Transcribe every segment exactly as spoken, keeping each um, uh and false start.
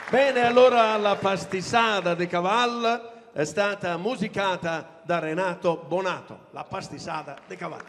Bene, allora la pastisada de Caval è stata musicata da Renato Bonato, la pastisada de Caval.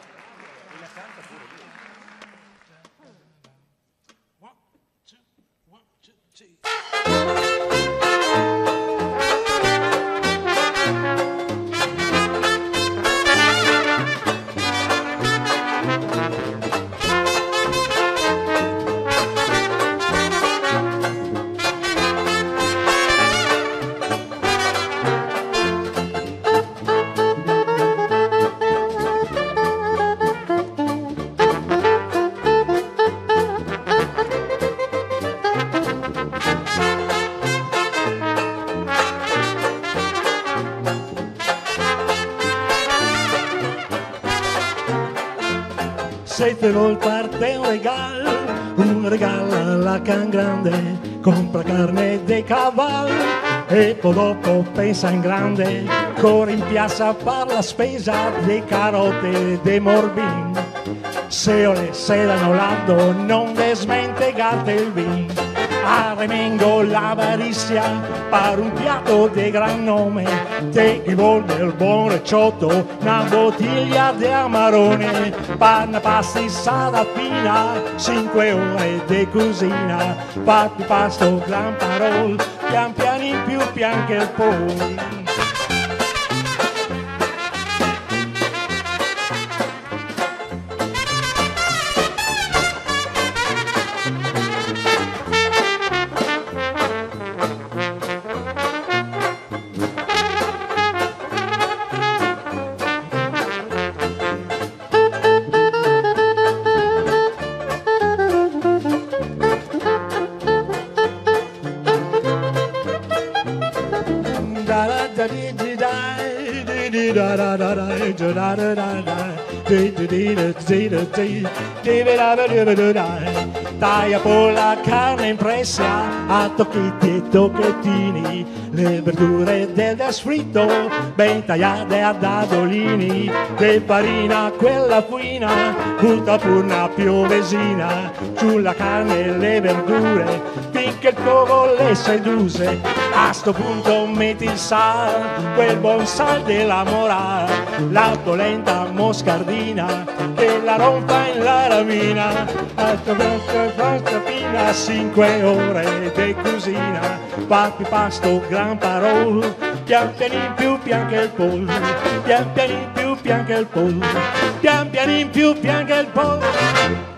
Se te vuol parte un regalo, un regalo alla can grande, compra carne de cavallo e poi dopo pensa in grande, corri in piazza per la spesa de carote de morbin. Se o le sedano lando non desmentegate il vin, arremengo l'avarizia per un piatto di gran nome, te che vuole il buon recciotto, una bottiglia di amarone, per una pastisada fina, cinque ore di cucina, fatti pasto gran parol, pian piano in più pian che il poi. Taglia poi la carne impressa a tocchetti e tocchettini, le verdure del desfritto ben tagliate a dadolini, de farina quella fina, butta pur una piovesina, sulla carne e le verdure, finché il fuoco le seduse, a sto punto metti il sal, quel buon sal della morale, la dolenta moscardina, che la rompa in la ramina, a sto fina, cinque ore di cucina, fatti pasto gran parol, pian piano in più pian che il pollo, pian piano in più pian che il pollo, pian piano in più pian che il pollo.